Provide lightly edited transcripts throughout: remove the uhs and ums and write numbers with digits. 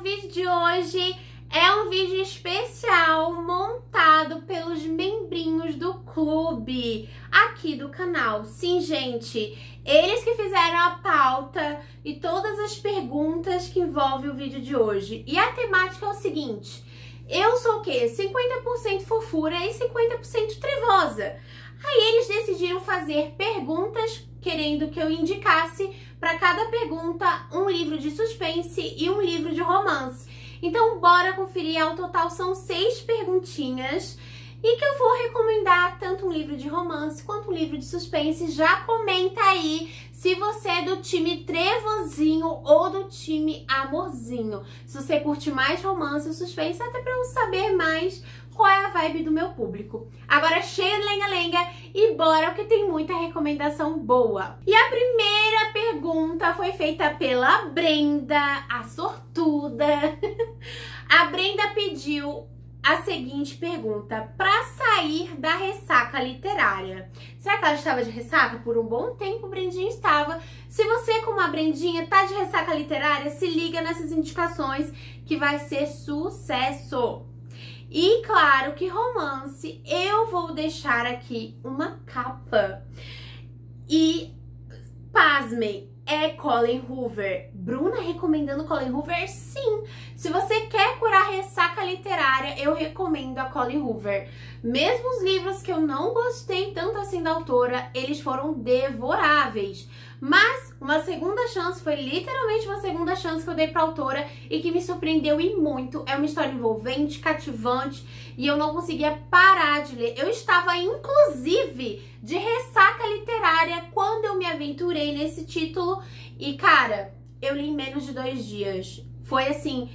vídeo de hoje é um vídeo especial montado pelos membrinhos do clube aqui do canal. Sim, gente, eles que fizeram a pauta e todas as perguntas que envolvem o vídeo de hoje. E a temática é o seguinte: eu sou o quê? 50% fofura e 50% trevosa. Aí eles decidiram fazer perguntas querendo que eu indicasse para cada pergunta um livro de suspense e um livro de romance. Então bora conferir, ao total são 6 perguntinhas e que eu vou recomendar tanto um livro de romance quanto um livro de suspense. Já comenta aí se você é do time trevozinho ou do time amorzinho. Se você curte mais romance ou suspense, até para eu saber mais qual é a vibe do meu público. Agora cheio de lenga-lenga e bora, porque tem muita recomendação boa. E a primeira pergunta foi feita pela Brenda, a sortuda. A Brenda pediu a seguinte pergunta: para sair da ressaca literária. Será que ela estava de ressaca? Por um bom tempo, Brendinha estava. Se você, como a Brendinha, tá de ressaca literária, se liga nessas indicações que vai ser sucesso. E claro que romance, eu vou deixar aqui uma capa. E, pasmem, é Colleen Hoover. Bruna recomendando Colleen Hoover? Sim! Se você quer curar ressaca literária, eu recomendo a Colleen Hoover. Mesmo os livros que eu não gostei tanto assim da autora, eles foram devoráveis. Mas uma segunda chance, foi literalmente uma segunda chance que eu dei pra autora e que me surpreendeu e muito. É uma história envolvente, cativante e eu não conseguia parar de ler. Eu estava, inclusive, de ressaca literária quando eu me aventurei nesse título e, cara, eu li em menos de 2 dias. Foi assim,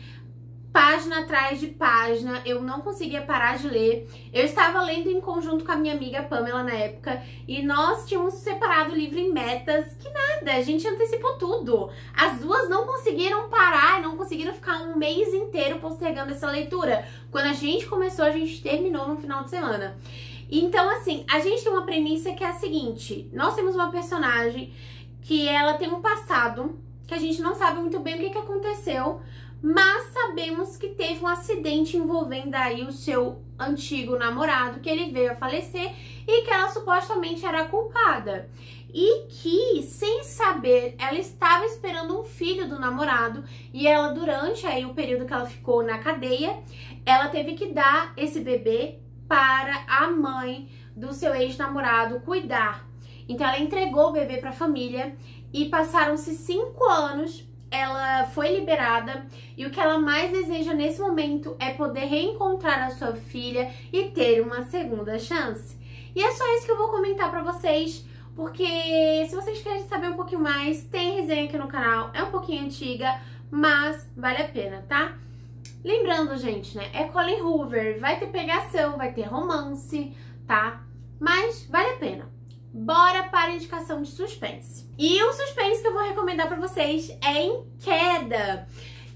página atrás de página, eu não conseguia parar de ler. Eu estava lendo em conjunto com a minha amiga Pamela na época e nós tínhamos separado o livro em metas, que nada, a gente antecipou tudo. As duas não conseguiram parar, não conseguiram ficar um mês inteiro postergando essa leitura. Quando a gente começou, a gente terminou no final de semana. Então, assim, a gente tem uma premissa que é a seguinte: nós temos uma personagem que ela tem um passado que a gente não sabe muito bem o que aconteceu, mas sabemos que teve um acidente envolvendo aí o seu antigo namorado, que ele veio a falecer e que ela supostamente era a culpada. E que, sem saber, ela estava esperando um filho do namorado e ela, durante aí o período que ela ficou na cadeia, ela teve que dar esse bebê para a mãe do seu ex-namorado cuidar. Então ela entregou o bebê para a família e passaram-se 5 anos. Ela foi liberada e o que ela mais deseja nesse momento é poder reencontrar a sua filha e ter uma segunda chance. E é só isso que eu vou comentar pra vocês, porque se vocês querem saber um pouquinho mais, tem resenha aqui no canal, é um pouquinho antiga, mas vale a pena, tá? Lembrando, gente, né, é Colleen Hoover, vai ter pegação, vai ter romance, tá? Mas vale a pena. Bora para a indicação de suspense. E o suspense que eu vou recomendar pra vocês é Em Queda.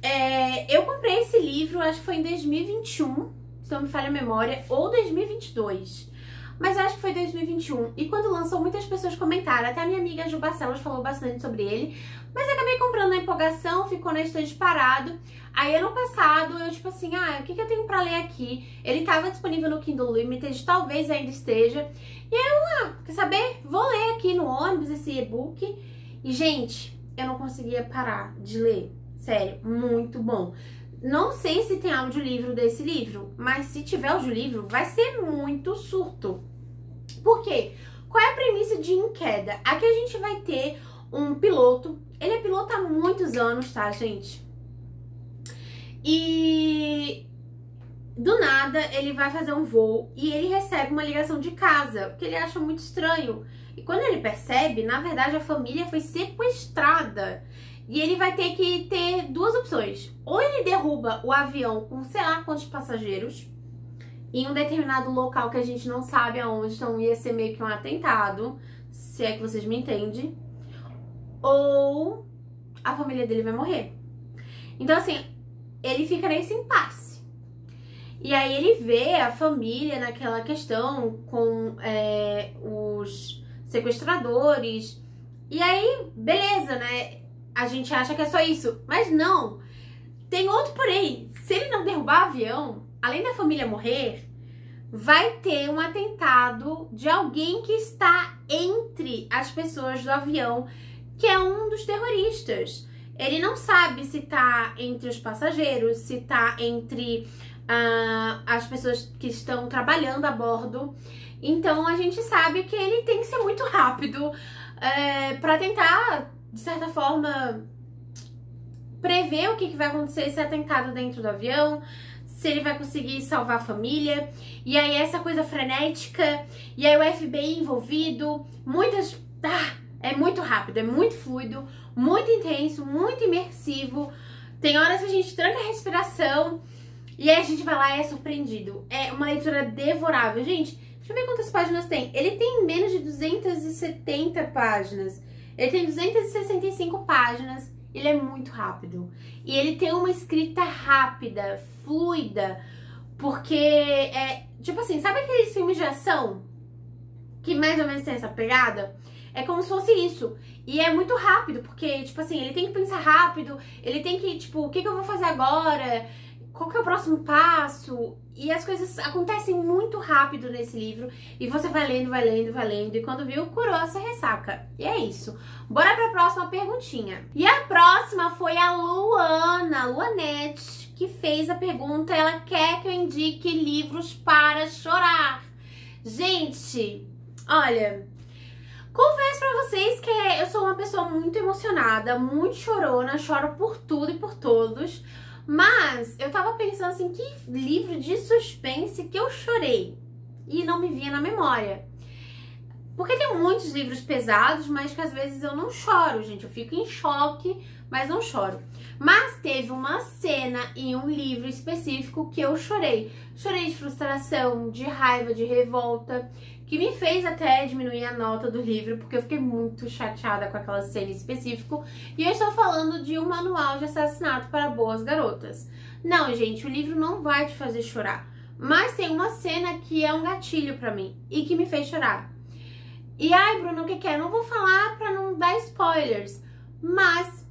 Eu comprei esse livro, acho que foi em 2021, se não me falha a memória, ou 2022. Mas acho que foi 2021. E quando lançou, muitas pessoas comentaram. Até a minha amiga Ju Barcelos falou bastante sobre ele. Mas eu acabei comprando na empolgação, ficou na estante parado. Aí ano passado, eu tipo assim, o que eu tenho pra ler aqui? Ele tava disponível no Kindle Limited, talvez ainda esteja. E aí eu, quer saber? Vou ler aqui no ônibus esse e-book. E, gente, eu não conseguia parar de ler. Sério, muito bom. Não sei se tem audiolivro desse livro, mas se tiver audiolivro, vai ser muito surto. Por quê? Qual é a premissa de Em Queda? Aqui a gente vai ter um piloto. Ele é piloto há muitos anos, tá, gente? E do nada ele vai fazer um voo e ele recebe uma ligação de casa, porque ele acha muito estranho. E quando ele percebe, na verdade a família foi sequestrada. E ele vai ter que ter 2 opções. Ou ele derruba o avião com sei lá quantos passageiros em um determinado local que a gente não sabe aonde, então ia ser meio que um atentado, se é que vocês me entendem. Ou a família dele vai morrer. Então, assim, ele fica nesse impasse. E aí ele vê a família naquela questão com os sequestradores. E aí, beleza, né? A gente acha que é só isso. Mas não. tem outro porém. Se ele não derrubar o avião, além da família morrer, vai ter um atentado de alguém que está entre as pessoas do avião, que é um dos terroristas. Ele não sabe se tá entre os passageiros, se tá entre as pessoas que estão trabalhando a bordo. Então a gente sabe que ele tem que ser muito rápido para tentar, de certa forma, prever o que vai acontecer se atentado dentro do avião, se ele vai conseguir salvar a família. E aí essa coisa frenética, e aí o FBI envolvido, é muito rápido, é muito fluido, muito intenso, muito imersivo. Tem horas que a gente tranca a respiração e aí a gente vai lá e é surpreendido. É uma leitura devorável. Gente, deixa eu ver quantas páginas tem. Ele tem menos de 270 páginas. Ele tem 265 páginas. Ele é muito rápido. E ele tem uma escrita rápida, fluida. Porque tipo assim, sabe aqueles filmes de ação que mais ou menos tem essa pegada? É como se fosse isso. E é muito rápido, porque, tipo assim, ele tem que pensar rápido, ele tem que, tipo, o que eu vou fazer agora? Qual que é o próximo passo? E as coisas acontecem muito rápido nesse livro. E você vai lendo, vai lendo, vai lendo. E quando viu, curou essa ressaca. E é isso. Bora pra próxima perguntinha. E a próxima foi a Luanete, que fez a pergunta. Ela quer que eu indique livros para chorar. Gente, olha, confesso pra vocês que eu sou uma pessoa muito emocionada, muito chorona, choro por tudo e por todos. Mas eu tava pensando assim, que livro de suspense que eu chorei e não me vinha na memória. Porque tem muitos livros pesados, mas que às vezes eu não choro, gente. Eu fico em choque, mas não choro. Mas teve uma cena em um livro específico que eu chorei. Chorei de frustração, de raiva, de revolta, que me fez até diminuir a nota do livro, porque eu fiquei muito chateada com aquela cena em específico. E eu estou falando de um manual de assassinato para boas garotas. Não, gente, o livro não vai te fazer chorar. Mas tem uma cena que é um gatilho pra mim e que me fez chorar. E ai, Bruna, o que é? Eu não vou falar pra não dar spoilers, mas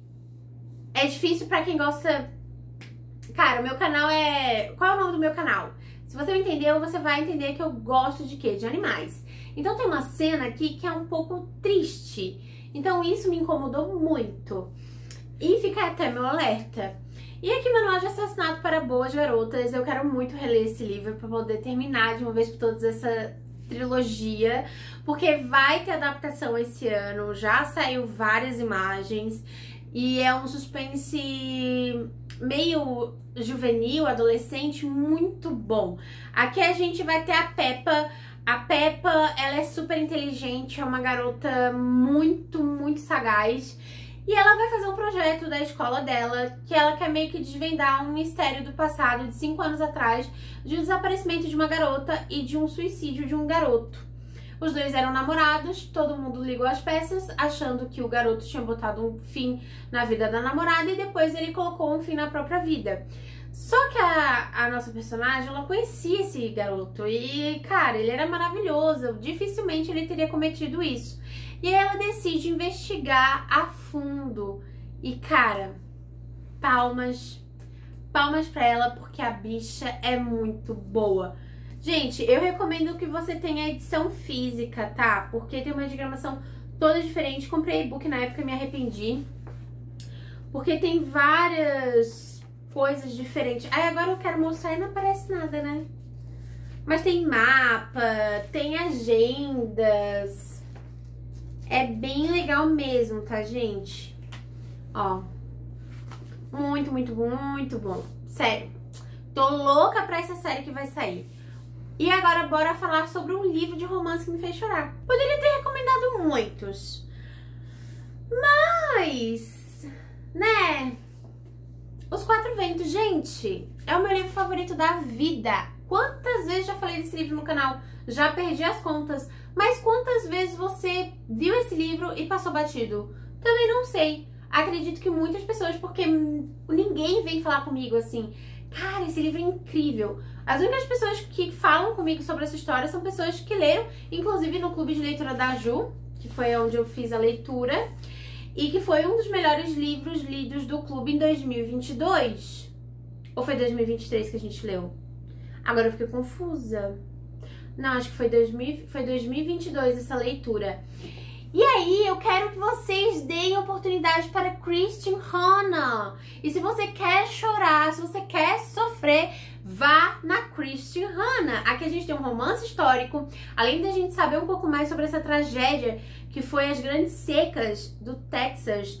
é difícil pra quem gosta. Cara, o meu canal é... Qual é o nome do meu canal? Se você me entendeu, você vai entender que eu gosto de quê? De animais. Então tem uma cena aqui que é um pouco triste. Então isso me incomodou muito. E fica até meu alerta. E aqui, Manual de Assassinato para Boas Garotas. Eu quero muito reler esse livro para poder terminar de uma vez por todas essa trilogia, porque vai ter adaptação esse ano, já saiu várias imagens e é um suspense meio juvenil, adolescente, muito bom. Aqui a gente vai ter a Peppa. A Peppa, ela é super inteligente, é uma garota muito, muito sagaz. E ela vai fazer um projeto da escola dela, que ela quer meio que desvendar um mistério do passado de 5 anos atrás, de um desaparecimento de uma garota e de um suicídio de um garoto. Os dois eram namorados, todo mundo ligou as peças, achando que o garoto tinha botado um fim na vida da namorada e depois ele colocou um fim na própria vida. Só que a nossa personagem, ela conhecia esse garoto e, cara, ele era maravilhoso, dificilmente ele teria cometido isso. E aí ela decide investigar a fundo. E, cara, palmas pra ela, porque a bicha é muito boa. Gente, eu recomendo que você tenha a edição física, tá? Porque tem uma diagramação toda diferente. Comprei e-book na época e me arrependi. Porque tem várias coisas diferentes. Aí agora eu quero mostrar e não aparece nada, né? Mas tem mapa, tem agendas. É bem legal mesmo, tá, gente? Ó. Muito, muito, muito bom. Sério. Tô louca pra essa série que vai sair. E agora bora falar sobre um livro de romance que me fez chorar. Poderia ter recomendado muitos. Mas, né? Os Quatro Ventos, gente, é o meu livro favorito da vida. Quantas vezes já falei desse livro no canal? Já perdi as contas. Mas quantas vezes você viu esse livro e passou batido? Também não sei. Acredito que muitas pessoas, porque ninguém vem falar comigo assim, cara, esse livro é incrível. As únicas pessoas que falam comigo sobre essa história são pessoas que leram, inclusive no clube de leitura da Ju, que foi onde eu fiz a leitura. e que foi um dos melhores livros lidos do clube em 2022. Ou foi 2023 que a gente leu? Agora eu fiquei confusa. Não, acho que foi 2022 essa leitura. E aí, eu quero que vocês deem oportunidade para Christian Hanna. E se você quer chorar, se você quer sofrer, vá na Christian Hanna. Aqui a gente tem um romance histórico, além da gente saber um pouco mais sobre essa tragédia que foi as grandes secas do Texas,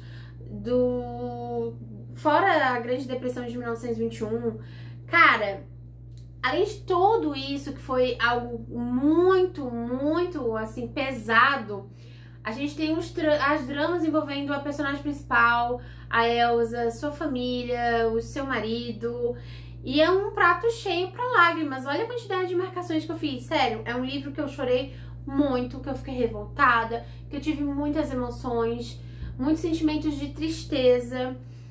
fora a Grande Depressão de 1921. Cara, além de tudo isso, que foi algo muito, muito, assim, pesado, a gente tem as dramas envolvendo a personagem principal, a Elsa, sua família, o seu marido. E é um prato cheio para lágrimas. Olha a quantidade de marcações que eu fiz. Sério, é um livro que eu chorei muito, que eu fiquei revoltada, que eu tive muitas emoções, muitos sentimentos de tristeza.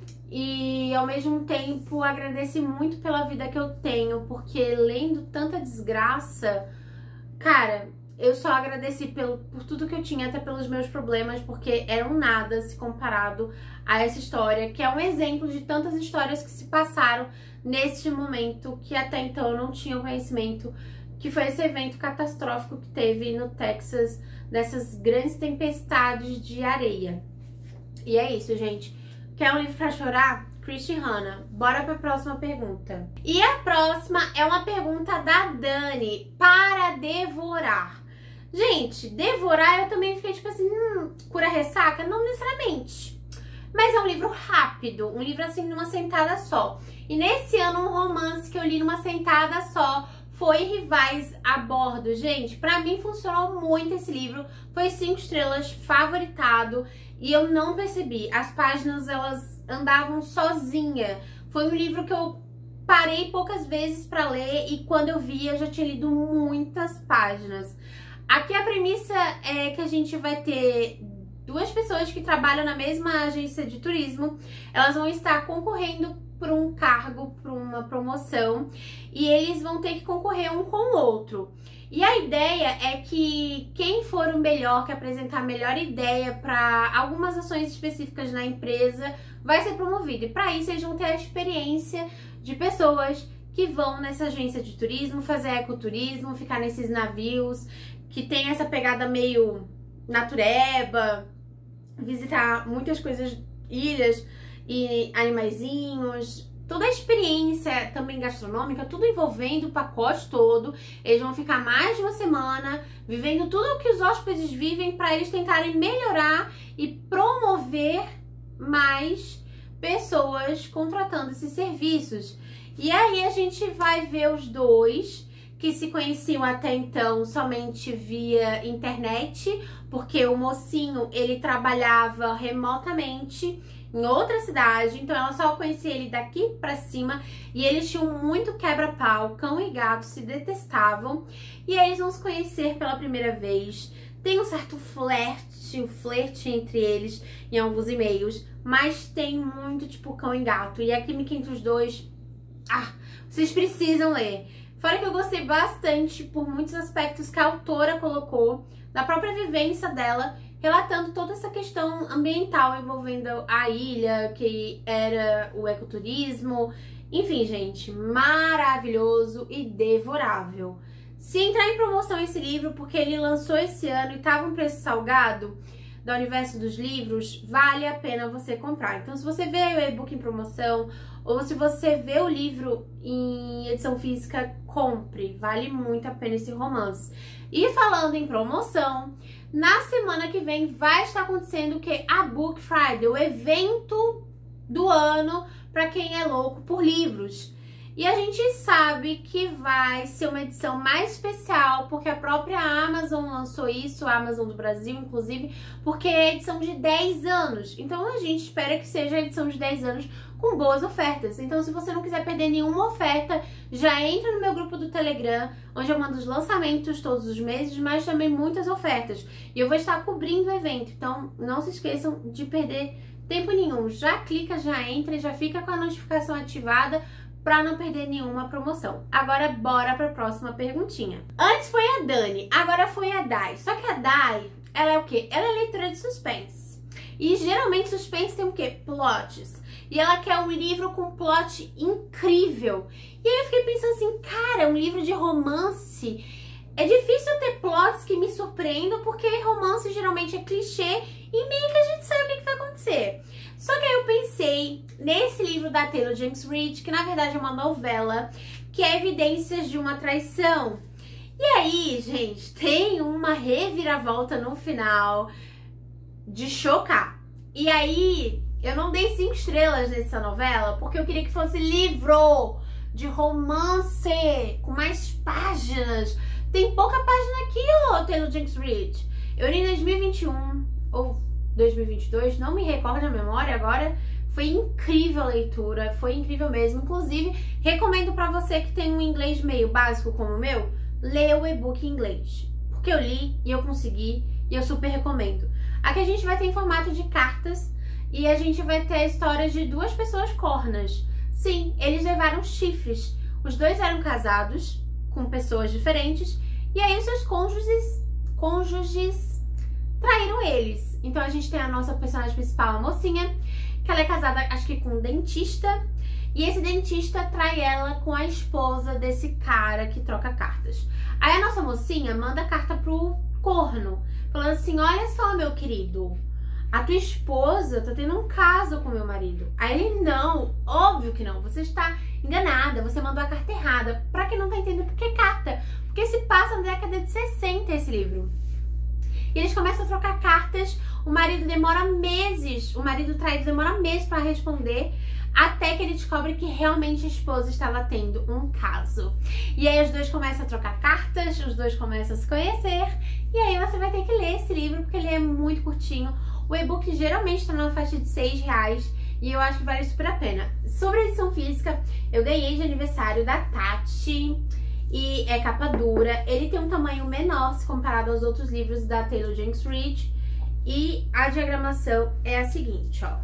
E ao mesmo tempo agradeci muito pela vida que eu tenho, porque lendo tanta desgraça, cara, eu só agradeci por tudo que eu tinha, até pelos meus problemas, porque eram nada se comparado a essa história, que é um exemplo de tantas histórias que se passaram neste momento, que até então eu não tinha conhecimento, que foi esse evento catastrófico que teve no Texas, dessas grandes tempestades de areia. E é isso, gente. Quer um livro pra chorar? Christian Hanna. Bora pra próxima pergunta. E a próxima é uma pergunta da Dani. Para devorar. Gente, devorar eu também fiquei tipo assim, cura ressaca? Não necessariamente. Mas é um livro rápido, um livro assim numa sentada só. E nesse ano um romance que eu li numa sentada só foi Rivais a Bordo. Gente, pra mim funcionou muito esse livro. Foi 5 estrelas, favoritado. E eu não percebi. As páginas, elas andavam sozinha. Foi um livro que eu parei poucas vezes pra ler e quando eu vi, eu já tinha lido muitas páginas. Aqui a premissa é que a gente vai ter 2 pessoas que trabalham na mesma agência de turismo. Elas vão estar concorrendo por um cargo, por uma promoção, e eles vão ter que concorrer um com o outro. E a ideia é que quem for o melhor, que apresentar a melhor ideia para algumas ações específicas na empresa, vai ser promovido. E para isso eles vão ter a experiência de pessoas que vão nessa agência de turismo, fazer ecoturismo, ficar nesses navios, que tem essa pegada meio natureba, visitar muitas coisas, ilhas e animaizinhos, toda a experiência também gastronômica, tudo envolvendo o pacote todo. Eles vão ficar mais de uma semana vivendo tudo o que os hóspedes vivem para eles tentarem melhorar e promover mais pessoas contratando esses serviços. E aí a gente vai ver os dois que se conheciam até então somente via internet, porque o mocinho, ele trabalhava remotamente em outra cidade, então ela só conhecia ele daqui pra cima, e eles tinham muito quebra-pau, cão e gato se detestavam, e aí eles vão se conhecer pela primeira vez. Tem um certo flerte entre eles em alguns e-mails, mas tem muito tipo cão e gato, e a química entre os dois, vocês precisam ler. Fora que eu gostei bastante por muitos aspectos que a autora colocou, da própria vivência dela, relatando toda essa questão ambiental envolvendo a ilha, que era o ecoturismo. Enfim, gente, maravilhoso e devorável. Se entrar em promoção esse livro, porque ele lançou esse ano e estava um preço salgado, do Universo dos Livros, vale a pena você comprar. Então, se você vê o e-book em promoção, ou se você vê o livro em edição física, compre. Vale muito a pena esse romance. E falando em promoção, na semana que vem vai estar acontecendo o que? A Book Friday, o evento do ano para quem é louco por livros. E a gente sabe que vai ser uma edição mais especial, porque a própria Amazon lançou isso, a Amazon do Brasil, inclusive, porque é a edição de 10 anos. Então a gente espera que seja a edição de 10 anos com boas ofertas. Então, se você não quiser perder nenhuma oferta, já entra no meu grupo do Telegram, onde eu mando os lançamentos todos os meses, mas também muitas ofertas. E eu vou estar cobrindo o evento, então não se esqueçam de perder tempo nenhum. Já clica, já entra e já fica com a notificação ativada para não perder nenhuma promoção. Agora bora para a próxima perguntinha. Antes foi a Dani, agora foi a Dai. Só que a Dai, ela é o quê? Ela é leitora de suspense. E geralmente suspense tem o quê? Plots. E ela quer um livro com plot incrível. E aí eu fiquei pensando assim, cara, é um livro de romance. É difícil ter plots que me surpreendam, porque romance geralmente é clichê e meio que a gente sabe o que vai acontecer. Só que aí eu pensei nesse livro da Taylor Jenkins Reid, que na verdade é uma novela, que é Evidências de uma Traição. E aí, gente, tem uma reviravolta no final de chocar. E aí, eu não dei 5 estrelas nessa novela, porque eu queria que fosse livro de romance, com mais páginas. Tem pouca página aqui, ó, Taylor Jenkins Reid. Eu li em 2021 ou 2022, não me recordo a memória agora. Foi incrível a leitura, foi incrível mesmo. Inclusive, recomendo pra você que tem um inglês meio básico como o meu, ler o e-book em inglês. Porque eu li e eu consegui e eu super recomendo. Aqui a gente vai ter em formato de cartas e a gente vai ter a história de 2 pessoas cornas. Sim, eles levaram chifres. Os 2 eram casados com pessoas diferentes e aí os seus cônjuges traíram eles. Então a gente tem a nossa personagem principal, a mocinha, que ela é casada, acho que com um dentista, e esse dentista trai ela com a esposa desse cara que troca cartas. Aí a nossa mocinha manda carta pro corno, falando assim, olha só, meu querido, a tua esposa tá tendo um caso com meu marido. Aí ele, não, óbvio que não, você está enganada, você mandou a carta errada. Pra quem não tá entendendo, por que carta? Porque se passa na década de 60 esse livro. E eles começam a trocar cartas, o marido demora meses, o marido traído demora meses pra responder, até que ele descobre que realmente a esposa estava tendo um caso. E aí os 2 começam a trocar cartas, os 2 começam a se conhecer, e aí você vai ter que ler esse livro, porque ele é muito curtinho. O e-book geralmente está numa faixa de R$6, e eu acho que vale super a pena. Sobre a edição física, eu ganhei de aniversário da Tati, e é capa dura. Ele tem um tamanho menor se comparado aos outros livros da Taylor Jenkins Reid, e a diagramação é a seguinte, ó.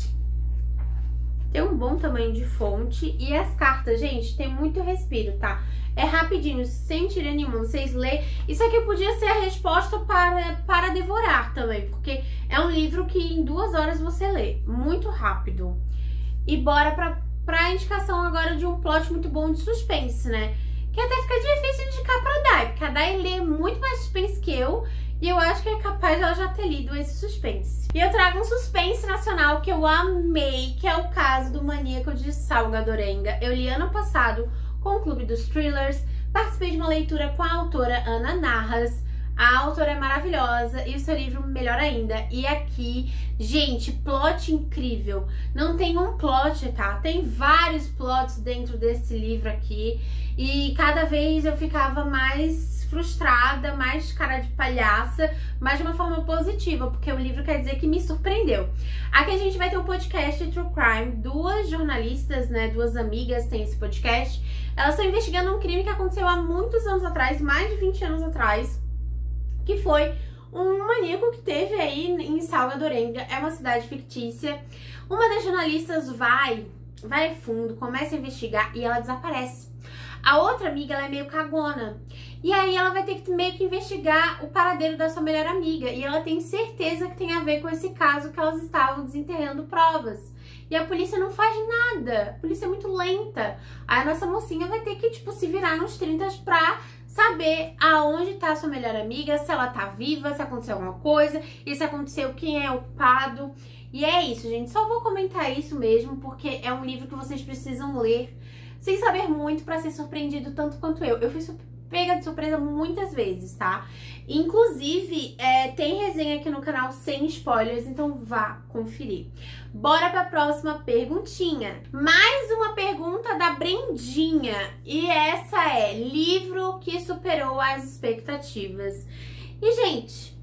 Tem um bom tamanho de fonte e as cartas, gente, tem muito respiro, tá? É rapidinho, sem tira nenhuma, vocês lêem. Isso aqui podia ser a resposta para devorar também, porque é um livro que em 2 horas você lê, muito rápido. E bora pra indicação agora de um plot muito bom de suspense, né? Que até fica difícil de indicar pra Dai, porque a Dai lê muito mais suspense que eu, e eu acho que é capaz de ela já ter lido esse suspense. E eu trago um suspense nacional que eu amei, que é o caso do Maníaco de Salgadorenga. Eu li ano passado com o Clube dos Thrillers, participei de uma leitura com a autora Ana Narras. A autora é maravilhosa e o seu livro melhor ainda. E aqui, gente, plot incrível. Não tem um plot, tá? Tem vários plots dentro desse livro aqui. E cada vez eu ficava mais frustrada, mais cara de palhaça, mas de uma forma positiva, porque o livro quer dizer que me surpreendeu. Aqui a gente vai ter um podcast True Crime. 2 jornalistas, né, 2 amigas têm esse podcast. Elas estão investigando um crime que aconteceu há muitos anos atrás, mais de 20 anos atrás, que foi um maníaco que teve aí em Salgadorenga. É uma cidade fictícia. Uma das jornalistas vai fundo, começa a investigar e ela desaparece. A outra amiga, ela é meio cagona. E aí ela vai ter que meio que investigar o paradeiro da sua melhor amiga. E ela tem certeza que tem a ver com esse caso que elas estavam desenterrando provas. E a polícia não faz nada. A polícia é muito lenta. Aí a nossa mocinha vai ter que, tipo, se virar nos 30 pra saber aonde tá a sua melhor amiga, se ela tá viva, se aconteceu alguma coisa, e se aconteceu, quem é o culpado. E é isso, gente. Só vou comentar isso mesmo, porque é um livro que vocês precisam ler sem saber muito pra ser surpreendido tanto quanto eu. Eu fui pega de surpresa muitas vezes, tá? Inclusive, tem resenha aqui no canal sem spoilers, então vá conferir. Bora pra próxima perguntinha. Mais uma pergunta da Brendinha. E essa é: livro que superou as expectativas. E, gente,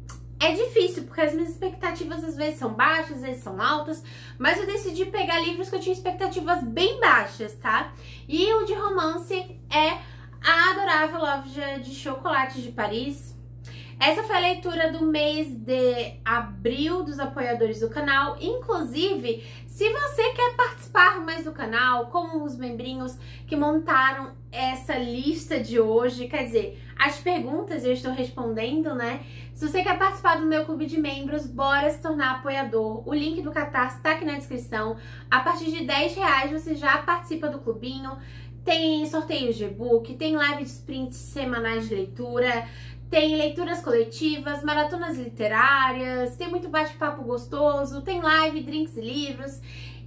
é difícil, porque as minhas expectativas às vezes são baixas, às vezes são altas, mas eu decidi pegar livros que eu tinha expectativas bem baixas, tá? E o de romance é A Adorável Loja de Chocolates de Paris. Essa foi a leitura do mês de abril dos apoiadores do canal. Inclusive, se você quer participar mais do canal, como os membrinhos que montaram essa lista de hoje, quer dizer, as perguntas eu estou respondendo, né? Se você quer participar do meu clube de membros, bora se tornar apoiador. O link do Catarse tá aqui na descrição. A partir de R$10 você já participa do clubinho. Tem sorteios de e-book, tem live de sprints semanais de leitura, tem leituras coletivas, maratonas literárias, tem muito bate-papo gostoso, tem live, drinks e livros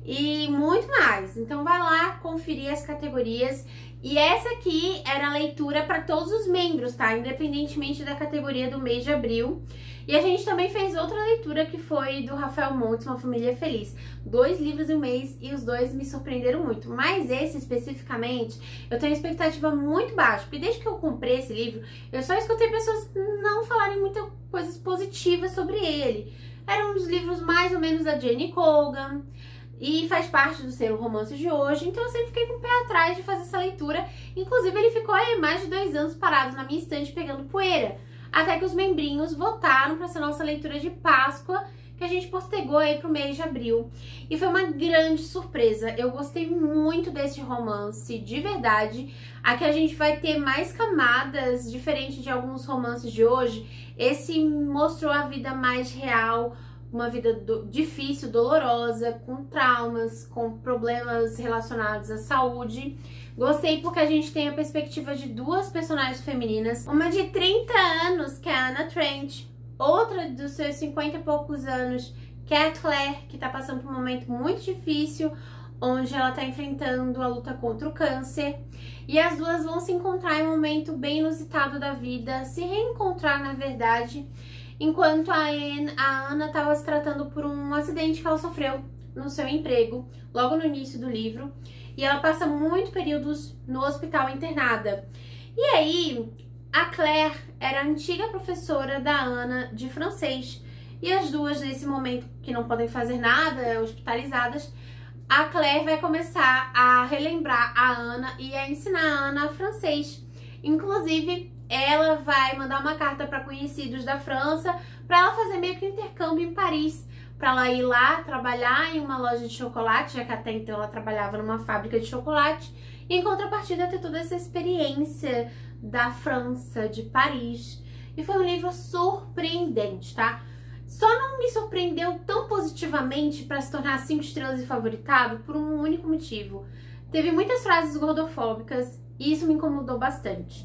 e muito mais. Então vai lá conferir as categorias. E essa aqui era a leitura para todos os membros, tá? Independentemente da categoria do mês de abril. E a gente também fez outra leitura que foi do Rafael Montes, Uma Família Feliz. 2 livros em um mês e os 2 me surpreenderam muito. Mas esse especificamente, eu tenho expectativa muito baixa. Porque desde que eu comprei esse livro, eu só escutei pessoas não falarem muitas coisas positivas sobre ele. Eram uns livros mais ou menos da Jenny Colgan. E faz parte do selo Romances de Hoje, então eu sempre fiquei com o pé atrás de fazer essa leitura. Inclusive ele ficou aí mais de 2 anos parado na minha estante pegando poeira. Até que os membrinhos votaram para ser nossa leitura de Páscoa, que a gente postergou aí pro mês de abril. E foi uma grande surpresa. Eu gostei muito desse romance, de verdade. Aqui a gente vai ter mais camadas, diferente de alguns romances de hoje. Esse mostrou a vida mais real, uma vida difícil, dolorosa, com traumas, com problemas relacionados à saúde. Gostei porque a gente tem a perspectiva de 2 personagens femininas. Uma de 30 anos, que é a Anna Trent. Outra dos seus 50 e poucos anos, que é a Claire, que tá passando por um momento muito difícil, onde ela tá enfrentando a luta contra o câncer. E as duas vão se encontrar em um momento bem inusitado da vida, se reencontrar, na verdade, enquanto a Ana estava se tratando por um acidente que ela sofreu no seu emprego, logo no início do livro, e ela passa muitos períodos no hospital internada. E aí, a Claire era a antiga professora da Ana de francês, e as duas, nesse momento que não podem fazer nada, hospitalizadas, a Claire vai começar a relembrar a Ana e a ensinar a Ana francês. Inclusive, ela vai mandar uma carta para conhecidos da França para ela fazer meio que um intercâmbio em Paris, para ela ir lá trabalhar em uma loja de chocolate, já que até então ela trabalhava numa fábrica de chocolate, e em contrapartida ter toda essa experiência da França, de Paris. E foi um livro surpreendente, tá? Só não me surpreendeu tão positivamente para se tornar 5 estrelas e favoritado por um único motivo. Teve muitas frases gordofóbicas e isso me incomodou bastante.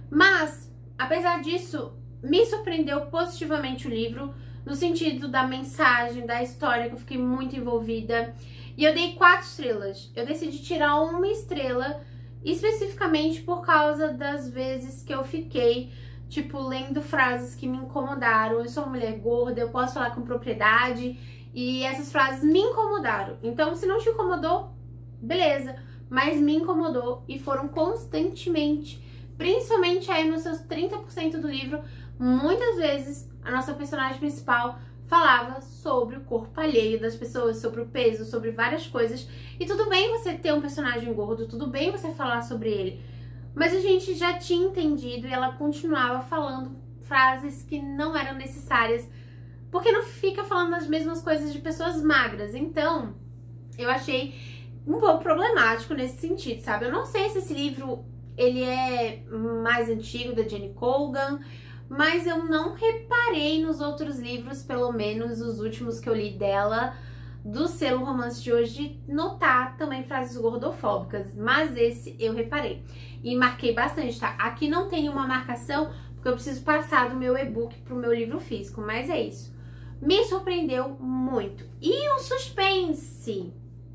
Mas, apesar disso, me surpreendeu positivamente o livro, no sentido da mensagem, da história, que eu fiquei muito envolvida. E eu dei 4 estrelas. Eu decidi tirar 1 estrela, especificamente por causa das vezes que eu fiquei, tipo, lendo frases que me incomodaram. Eu sou uma mulher gorda, eu posso falar com propriedade, e essas frases me incomodaram. Então, se não te incomodou, beleza. Mas me incomodou e foram constantemente, principalmente aí nos seus 30% do livro, muitas vezes a nossa personagem principal falava sobre o corpo alheio das pessoas, sobre o peso, sobre várias coisas. E tudo bem você ter um personagem gordo, tudo bem você falar sobre ele, mas a gente já tinha entendido e ela continuava falando frases que não eram necessárias, porque não fica falando as mesmas coisas de pessoas magras. Então, eu achei um pouco problemático nesse sentido, sabe? Eu não sei se esse livro ele é mais antigo, da Jenny Colgan, mas eu não reparei nos outros livros, pelo menos os últimos que eu li dela, do selo Romance de Hoje, notar também frases gordofóbicas, mas esse eu reparei e marquei bastante, tá? Aqui não tem uma marcação, porque eu preciso passar do meu e-book pro meu livro físico, mas é isso. Me surpreendeu muito. E o suspense?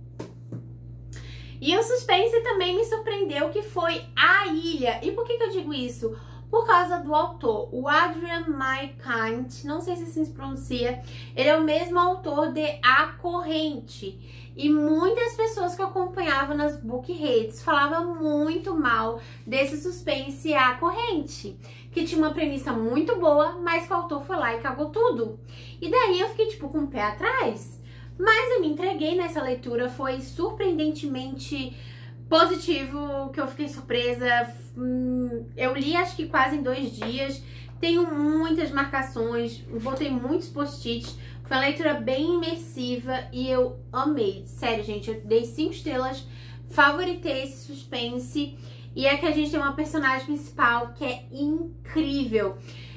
E o suspense também me surpreendeu, que foi A Ilha. E por que eu digo isso? Por causa do autor, o Adrian Mykind, não sei se assim se pronuncia, ele é o mesmo autor de A Corrente. E muitas pessoas que eu acompanhava nas book redes falavam muito mal desse suspense A Corrente, que tinha uma premissa muito boa, mas que o autor foi lá e cagou tudo. E daí eu fiquei tipo com o pé atrás. Mas eu me entreguei nessa leitura, foi surpreendentemente positivo, que eu fiquei surpresa. Eu li acho que quase em 2 dias, Tenho muitas marcações, botei muitos post-its. Foi uma leitura bem imersiva e eu amei. Sério, gente, eu dei 5 estrelas, favoritei esse suspense. E é que a gente tem uma personagem principal que é incrível.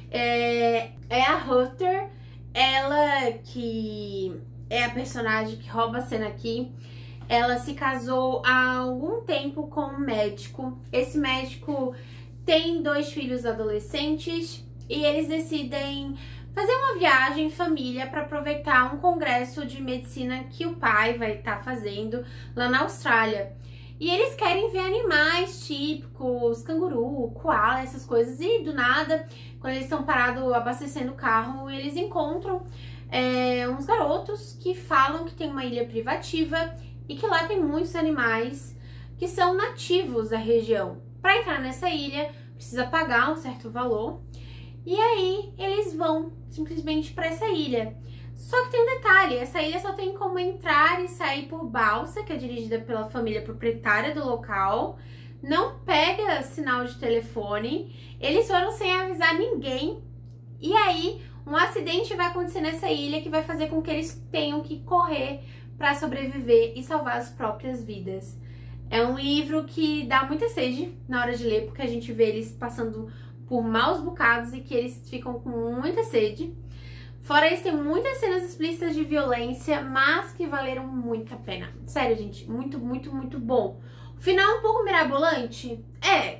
É a Heather, ela que é a personagem que rouba a cena aqui. Ela se casou há algum tempo com um médico. Esse médico tem 2 filhos adolescentes e eles decidem fazer uma viagem em família para aproveitar um congresso de medicina que o pai vai estar fazendo lá na Austrália. E eles querem ver animais típicos, canguru, koala, essas coisas. E do nada, quando eles estão parados abastecendo o carro, eles encontram uns garotos que falam que tem uma ilha privativa e que lá tem muitos animais que são nativos da região. Para entrar nessa ilha, precisa pagar um certo valor. E aí, eles vão simplesmente para essa ilha. Só que tem um detalhe, essa ilha só tem como entrar e sair por balsa, que é dirigida pela família proprietária do local. Não pega sinal de telefone. Eles foram sem avisar ninguém. E aí, um acidente vai acontecer nessa ilha que vai fazer com que eles tenham que correr para sobreviver e salvar as próprias vidas. É um livro que dá muita sede na hora de ler, porque a gente vê eles passando por maus bocados e que eles ficam com muita sede. Fora isso, tem muitas cenas explícitas de violência, mas que valeram muito a pena. Sério, gente, muito, muito, muito bom. O final é um pouco mirabolante? É.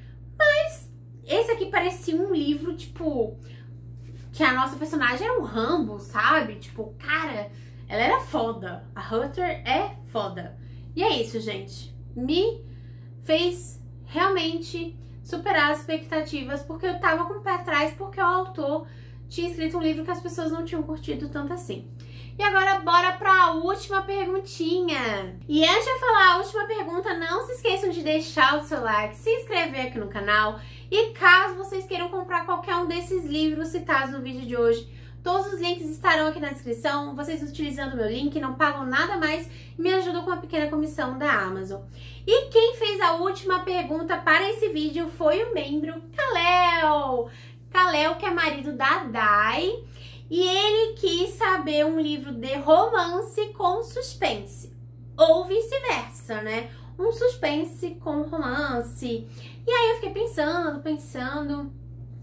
Mas esse aqui parecia um livro, tipo, que a nossa personagem era um Rambo, sabe? Tipo, cara, ela era foda. A Heather é foda. E é isso, gente. Me fez realmente superar as expectativas, porque eu tava com o pé atrás, porque o autor tinha escrito um livro que as pessoas não tinham curtido tanto assim. E agora bora para a última perguntinha. E antes de eu falar a última pergunta, não se esqueçam de deixar o seu like, se inscrever aqui no canal. E caso vocês queiram comprar qualquer um desses livros citados no vídeo de hoje, todos os links estarão aqui na descrição. Vocês utilizando o meu link não pagam nada mais e me ajudam com a pequena comissão da Amazon. E quem fez a última pergunta para esse vídeo foi o membro Kalel. Kalel, que é marido da Dai, e ele quis saber um livro de romance com suspense, ou vice-versa, né? Um suspense com romance. E aí eu fiquei pensando.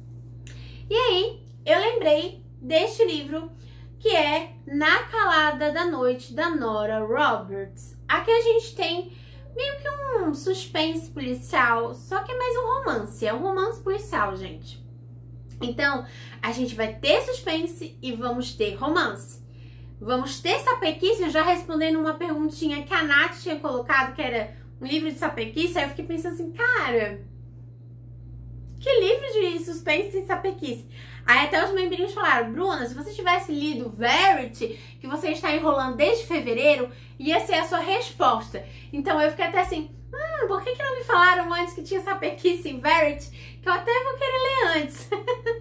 E aí eu lembrei deste livro, que é Na Calada da Noite, da Nora Roberts. Aqui a gente tem meio que um suspense policial, só que é mais um romance. É um romance policial, gente. Então, a gente vai ter suspense e vamos ter romance. Vamos ter sapequice, já respondendo uma perguntinha que a Nath tinha colocado, que era um livro de sapequice. Aí eu fiquei pensando assim, cara, que livro de suspense e sapequice? Aí até os membrinhos falaram, Bruna, se você tivesse lido Verity, que você está enrolando desde fevereiro, ia ser a sua resposta. Então eu fiquei até assim, por que não me falaram antes que tinha sapequice em Verity? Que eu até vou querer ler antes.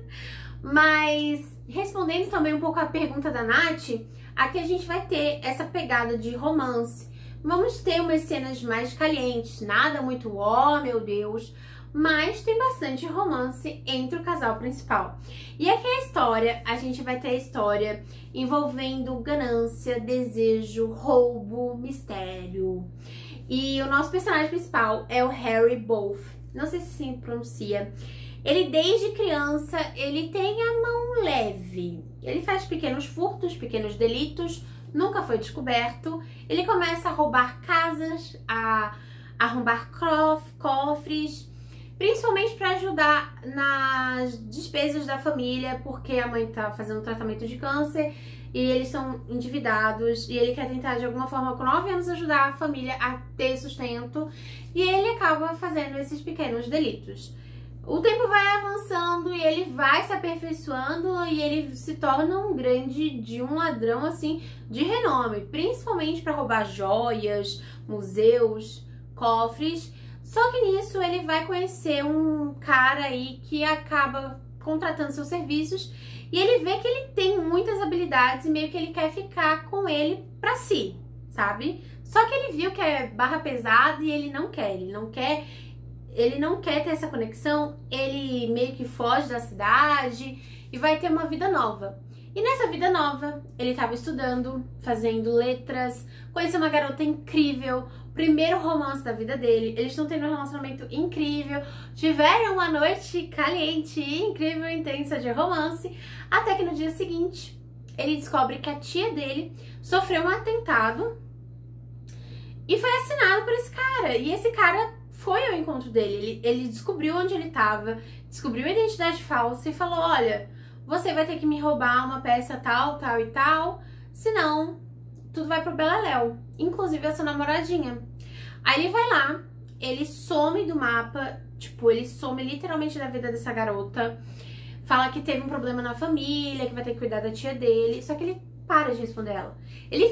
Mas, respondendo também um pouco a pergunta da Nath, aqui a gente vai ter essa pegada de romance. Vamos ter umas cenas mais calientes, nada muito, oh meu Deus, mas tem bastante romance entre o casal principal. E aqui a gente vai ter a história envolvendo ganância, desejo, roubo, mistério. E o nosso personagem principal é o Harry Booth. Não sei se assim pronuncia. Ele, desde criança, ele tem a mão leve. Ele faz pequenos furtos, pequenos delitos, nunca foi descoberto. Ele começa a roubar casas, a arrombar cofres, principalmente para ajudar nas despesas da família, porque a mãe tá fazendo tratamento de câncer e eles são endividados e ele quer tentar de alguma forma com 9 anos ajudar a família a ter sustento e ele acaba fazendo esses pequenos delitos. O tempo vai avançando e ele vai se aperfeiçoando e ele se torna um ladrão assim de renome, principalmente para roubar joias, museus, cofres. Só que nisso ele vai conhecer um cara aí que acaba contratando seus serviços e ele vê que ele tem muitas habilidades e meio que ele quer ficar com ele pra si, sabe? Só que ele viu que é barra pesada e ele não quer ele não quer ter essa conexão, ele meio que foge da cidade e vai ter uma vida nova. E nessa vida nova, ele estava estudando, fazendo letras, conheceu uma garota incrível, primeiro romance da vida dele, eles estão tendo um relacionamento incrível, tiveram uma noite caliente, incrível, intensa de romance, até que no dia seguinte, ele descobre que a tia dele sofreu um atentado e foi assassinado por esse cara. E esse cara foi ao encontro dele, ele descobriu onde ele estava, descobriu a identidade falsa e falou, olha, você vai ter que me roubar uma peça tal, tal e tal, senão tudo vai pro beleléu, inclusive a sua namoradinha. Aí ele vai lá, ele some do mapa, tipo, ele some literalmente da vida dessa garota, fala que teve um problema na família, que vai ter que cuidar da tia dele, só que ele para de responder ela. Ele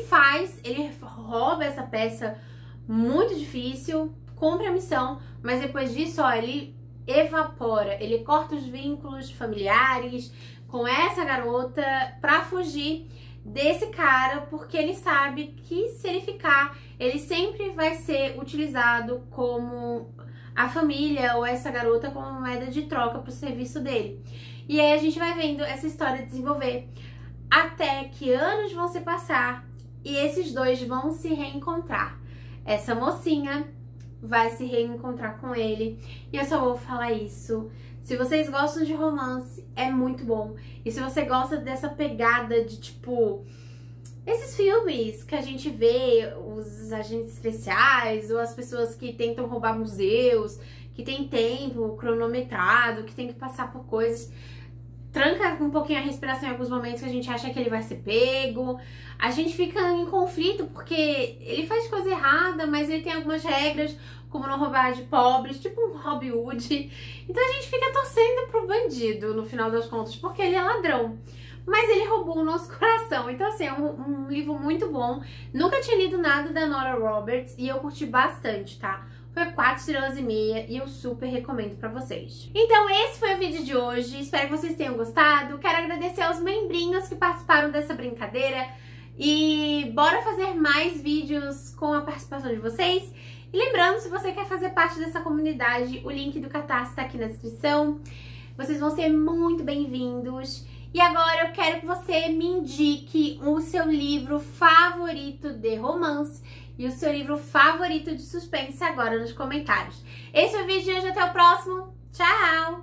rouba essa peça muito difícil, cumpre a missão, mas depois disso, ó, ele evapora, ele corta os vínculos familiares com essa garota pra fugir desse cara, porque ele sabe que se ele ficar, ele sempre vai ser utilizado como a família ou essa garota como moeda de troca pro serviço dele. E aí a gente vai vendo essa história desenvolver até que anos vão se passar e esses dois vão se reencontrar. Essa mocinha vai se reencontrar com ele e eu só vou falar isso. Se vocês gostam de romance, é muito bom. E se você gosta dessa pegada de, tipo, esses filmes que a gente vê, os agentes especiais, ou as pessoas que tentam roubar museus, que tem tempo cronometrado, que tem que passar por coisas, tranca um pouquinho a respiração em alguns momentos que a gente acha que ele vai ser pego. A gente fica em conflito porque ele faz coisa errada, mas ele tem algumas regras, como não roubar de pobres, tipo um Robin Hood. Então a gente fica torcendo pro bandido, no final das contas, porque ele é ladrão. Mas ele roubou o nosso coração. Então assim, é um livro muito bom. Nunca tinha lido nada da Nora Roberts e eu curti bastante, tá? Foi 4,5 estrelas e eu super recomendo pra vocês. Então esse foi o vídeo de hoje, espero que vocês tenham gostado. Quero agradecer aos membrinhos que participaram dessa brincadeira. E bora fazer mais vídeos com a participação de vocês. E lembrando, se você quer fazer parte dessa comunidade, o link do Catarse tá aqui na descrição. Vocês vão ser muito bem-vindos. E agora eu quero que você me indique o seu livro favorito de romance e o seu livro favorito de suspense agora nos comentários. Esse é o vídeo de hoje, até o próximo. Tchau!